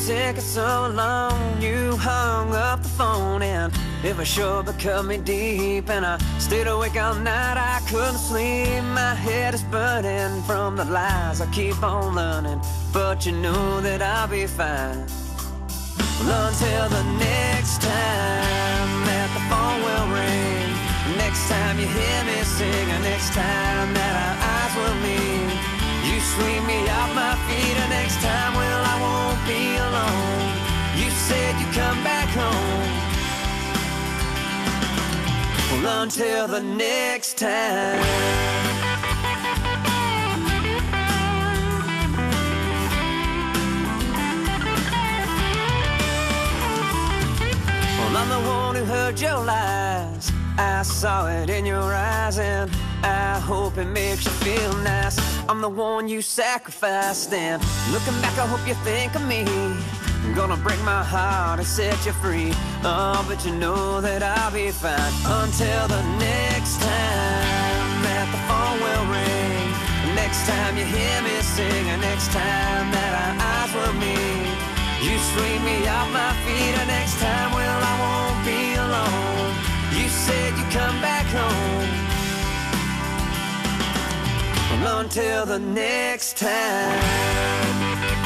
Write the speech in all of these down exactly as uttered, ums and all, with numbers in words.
taking so long. You hung up the phone and it was sure become me deep. And I stayed awake all night, I couldn't sleep. My head is burning from the lies I keep on learning. But you know that I'll be fine. Well, until the next time that the phone will ring, next time you hear me sing, and next time that our eyes will meet, you sweep me off my feet. And next time, well, I won't be alone. You said you'd come back home. Well, until the next time. I'm the one who heard your lies. I saw it in your eyes, and I hope it makes you feel nice. I'm the one you sacrificed, and looking back, I hope you think of me. I'm gonna break my heart and set you free. Oh, but you know that I'll be fine. Until the next time that the phone will ring, next time you hear me sing, and next time that our eyes will meet, you sweep me off my feet. And next time, well, I won't be alone. You said you'd come back home. Well, until the next time.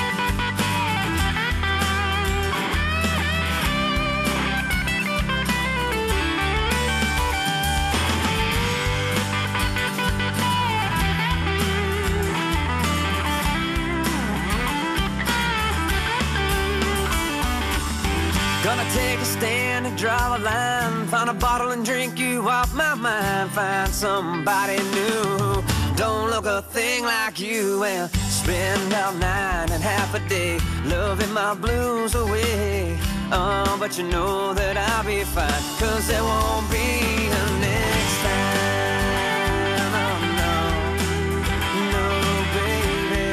Gonna take a stand and draw a line, find a bottle and drink you off my mind. Find somebody new, don't look a thing like you, and spend all night and half a day loving my blues away. Oh, but you know that I'll be fine, cause there won't be a next time. Oh no, no baby.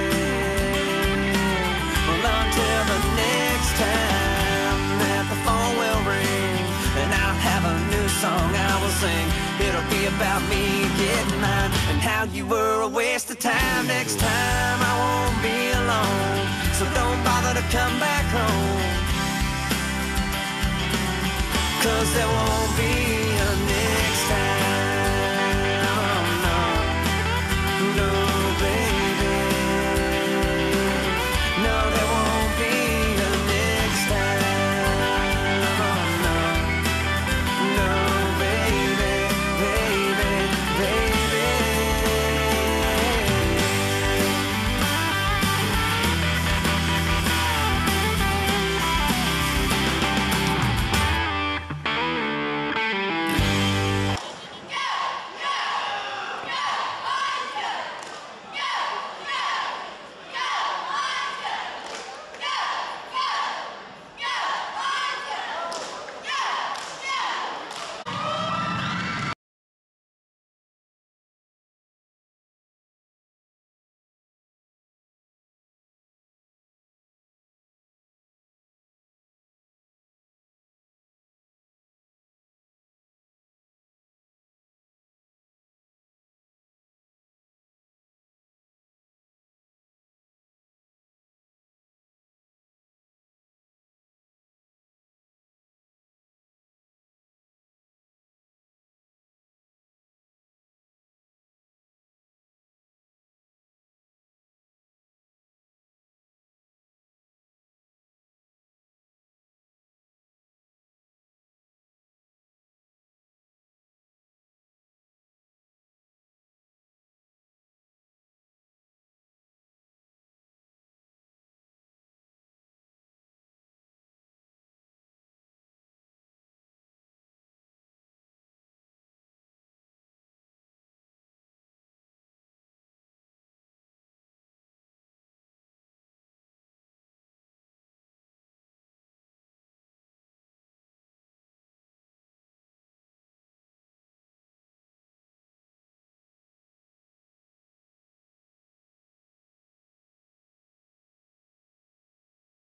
Well, until the next time the phone will ring, and I'll have a new song I will sing. It'll be about me getting mine, and how you were a waste of time. Next time I won't be alone, so don't bother to come back home, cause there won't be